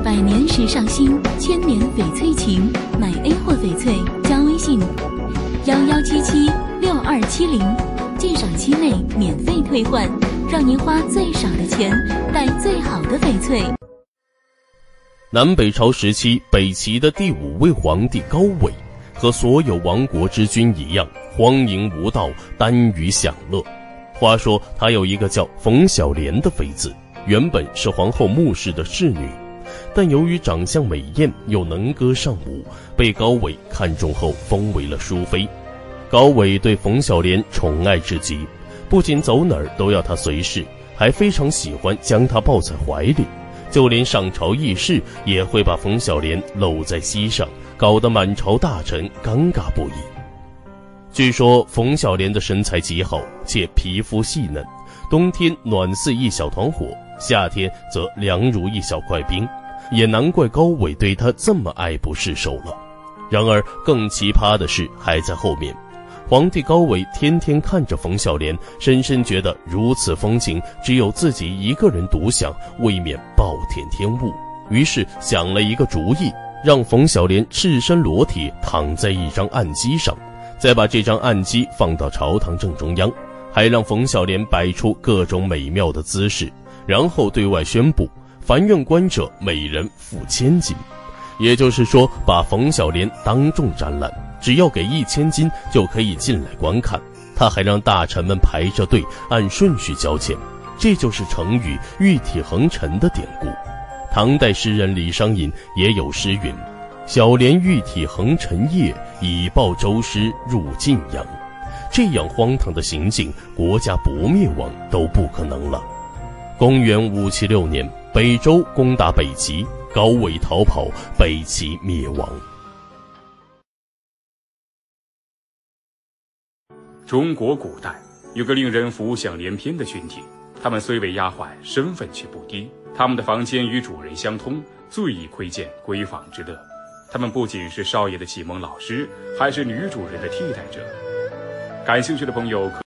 百年时尚新，千年翡翠情。买 A 货翡翠加微信11776270，鉴赏期内免费退换，让您花最少的钱带最好的翡翠。 南北朝时期，北齐的第5位皇帝高纬和所有亡国之君一样，荒淫无道，耽于享乐。话说他有一个叫冯小莲的妃子，原本是皇后穆氏的侍女，但由于长相美艳又能歌善舞，被高纬看中后封为了淑妃。高纬对冯小莲宠爱至极，不仅走哪儿都要她随侍，还非常喜欢将她抱在怀里，就连上朝议事也会把冯小莲搂在膝上，搞得满朝大臣尴尬不已。据说冯小莲的身材极好，且皮肤细嫩，冬天暖似一小团火，夏天则凉如一小块冰，也难怪高纬对她这么爱不释手了。然而更奇葩的事还在后面。皇帝高纬天天看着冯小莲，深深觉得如此风情只有自己一个人独享，未免暴殄天物，于是想了一个主意，让冯小莲赤身裸体躺在一张案几上，再把这张案几放到朝堂正中央，还让冯小莲摆出各种美妙的姿势，然后对外宣布凡愿观者每人付1000金。也就是说，把冯小莲当众展览，只要给1000金就可以进来观看。他还让大臣们排着队按顺序交钱，这就是成语玉体横陈的典故。唐代诗人李商隐也有诗云：小莲玉体横陈夜，以报周师入晋阳。这样荒唐的行径，国家不灭亡都不可能了。公元576年，北周攻打北齐，高纬逃跑，北齐灭亡。 中国古代有个令人浮想联翩的群体，他们虽为丫鬟，身份却不低。他们的房间与主人相通，最易窥见闺房之乐。他们不仅是少爷的启蒙老师，还是女主人的替代者。感兴趣的朋友可